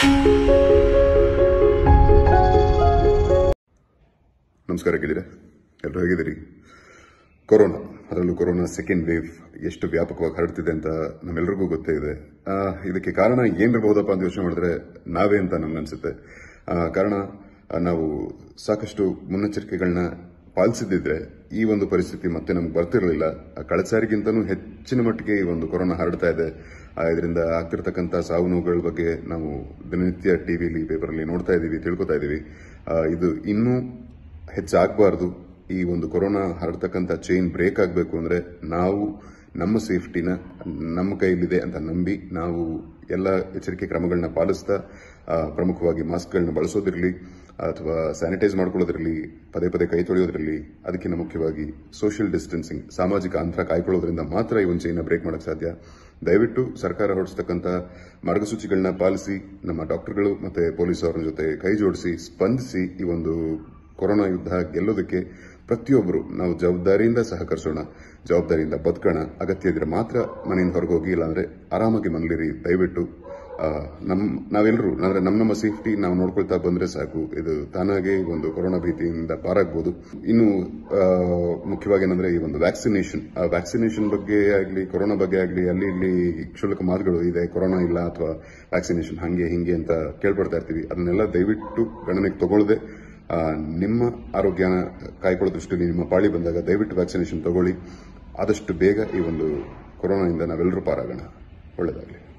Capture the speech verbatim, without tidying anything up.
ನಮಸ್ಕಾರ ಗೆಳೆಯರೆ, ಎಲ್ಲರೂ ಹೇಗಿದ್ದೀರಿ? ಕೊರೋನಾ, ಅದರಲ್ಲೂ ಕೊರೋನಾ ಸೆಕೆಂಡ್ ವೇವ್ ಎಷ್ಟು ವ್ಯಾಪಕವಾಗಿ ಹರಡ್ತಿದೆ ಅಂತ ನಮ್ಮೆಲ್ಲರಿಗೂ ಗೊತ್ತೇ ಇದೆ. ಇದಕ್ಕೆ ಕಾರಣ ಏನಿರಬಹುದಪ್ಪ ಅಂತ ಯೋಚನೆ ಮಾಡಿದ್ರೆ ನಾವೇ ಅಂತ ನಮ್ಗನ್ಸುತ್ತೆ. ಕಾರಣ ನಾವು ಸಾಕಷ್ಟು ಮುನ್ನೆಚ್ಚರಿಕೆಗಳನ್ನ ಪಾಲಿಸಿದ್ದಿದ್ರೆ ಈ ಒಂದು ಪರಿಸ್ಥಿತಿ ಮತ್ತೆ ನಮ್ಗೆ ಬರ್ತಿರಲಿಲ್ಲ. ಕಳೆದ ಸಾರಿಗಿಂತನೂ ಹೆಚ್ಚಿನ ಮಟ್ಟಿಗೆ ಈ ಒಂದು ಕೊರೋನಾ ಹರಡ್ತಾ ಇದೆ. ಇದರಿಂದ ಆಗ್ತಿರ್ತಕ್ಕಂಥ ಸಾವು ನೋವುಗಳ ಬಗ್ಗೆ ನಾವು ದಿನನಿತ್ಯ ಟಿವಿಲಿ, ಪೇಪರಲ್ಲಿ ನೋಡ್ತಾ ಇದ್ದೀವಿ, ತಿಳ್ಕೊತಾ ಇದ್ದೀವಿ. ಇದು ಇನ್ನೂ ಹೆಚ್ಚಾಗಬಾರ್ದು. ಈ ಒಂದು ಕೊರೋನಾ ಹರಡ್ತಕ್ಕಂಥ ಚೈನ್ ಬ್ರೇಕ್ ಆಗಬೇಕು ಅಂದ್ರೆ ನಾವು ನಮ್ಮ ಸೇಫ್ಟಿನ ನಮ್ಮ ಕೈಲಿದೆ ಅಂತ ನಂಬಿ ನಾವು ಎಲ್ಲ ಎಚ್ಚರಿಕೆ ಕ್ರಮಗಳನ್ನ ಪಾಲಿಸ್ತಾ, ಪ್ರಮುಖವಾಗಿ ಮಾಸ್ಕ್ಗಳನ್ನ ಬಳಸೋದಿರಲಿ ಅಥವಾ ಸ್ಯಾನಿಟೈಸ್ ಮಾಡ್ಕೊಳ್ಳೋದಿರಲಿ, ಪದೇ ಪದೇ ಕೈ ತೊಳೆಯೋದ್ರಲ್ಲಿ, ಅದಕ್ಕಿಂತ ಮುಖ್ಯವಾಗಿ ಸೋಷಿಯಲ್ ಡಿಸ್ಟೆನ್ಸಿಂಗ್, ಸಾಮಾಜಿಕ ಅಂತರ ಕಾಯ್ಕೊಳ್ಳೋದ್ರಿಂದ ಮಾತ್ರ ಈ ಒಂದು ಚೈನ್ನ ಬ್ರೇಕ್ ಮಾಡಕ್ಕೆ ಸಾಧ್ಯ. ದಯವಿಟ್ಟು ಸರ್ಕಾರ ಹೊರಡಿಸ್ತಕ್ಕಂಥ ಮಾರ್ಗಸೂಚಿಗಳನ್ನ ಪಾಲಿಸಿ, ನಮ್ಮ ಡಾಕ್ಟರ್ಗಳು ಮತ್ತೆ ಪೊಲೀಸ್ ಅವರ ಜೊತೆ ಕೈ ಜೋಡಿಸಿ ಸ್ಪಂದಿಸಿ ಈ ಒಂದು ಕೊರೋನಾ ಯುದ್ಧ ಗೆಲ್ಲೋದಕ್ಕೆ ಪ್ರತಿಯೊಬ್ಬರು ನಾವು ಜವಾಬ್ದಾರಿಯಿಂದ ಸಹಕರಿಸೋಣ, ಜವಾಬ್ದಾರಿಯಿಂದ ಬದುಕೋಣ. ಅಗತ್ಯ ಇದ್ರೆ ಮಾತ್ರ ಮನೆಯಿಂದ ಹೊರಗೆ ಹೋಗಿ, ಇಲ್ಲಾಂದ್ರೆ ಆರಾಮಾಗಿ ಮನೇಲಿರಿ. ದಯವಿಟ್ಟು ನಮ್ ನಾವೆಲ್ಲರೂ ಅಂದ್ರೆ ನಮ್ಮ ನಮ್ಮ ಸೇಫ್ಟಿ ನಾವು ನೋಡ್ಕೊಳ್ತಾ ಬಂದ್ರೆ ಸಾಕು. ಇದು ತಾನಾಗೆ ಒಂದು ಕೊರೋನಾ ಭೀತಿಯಿಂದ ಪಾರಾಗಬಹುದು. ಇನ್ನು ಮುಖ್ಯವಾಗಿ ಏನಂದ್ರೆ ಈ ಒಂದು ವ್ಯಾಕ್ಸಿನೇಷನ್ ವ್ಯಾಕ್ಸಿನೇಷನ್ ಬಗ್ಗೆ ಆಗಲಿ, ಕೊರೋನಾ ಬಗ್ಗೆ ಆಗಲಿ, ಅಲ್ಲಿ ಇಲ್ಲಿ ಕ್ಷುಲ್ಲಕ ಮಾತುಗಳು ಇದೆ, ಕೊರೋನಾ ಇಲ್ಲ ಅಥವಾ ವ್ಯಾಕ್ಸಿನೇಷನ್ ಹಂಗೆ ಹಿಂಗೆ ಅಂತ ಕೇಳ್ಪಡ್ತಾ ಇರ್ತೀವಿ. ಅದನ್ನೆಲ್ಲ ದಯವಿಟ್ಟು ಗಣನೆಗೆ ತಗೊಳ್ಳದೆ ನಿಮ್ಮ ಆರೋಗ್ಯನ ಕಾಯ್ಕೊಳ್ಳೋ ದೃಷ್ಟಿಯಲ್ಲಿ ನಿಮ್ಮ ಪಾಳಿ ಬಂದಾಗ ದಯವಿಟ್ಟು ವ್ಯಾಕ್ಸಿನೇಷನ್ ತಗೊಳ್ಳಿ. ಆದಷ್ಟು ಬೇಗ ಈ ಒಂದು ಕೊರೋನಾದಿಂದ ನಾವೆಲ್ಲರೂ ಪಾರಾಗೋಣ. ಒಳ್ಳೆಯದಾಗಲಿ.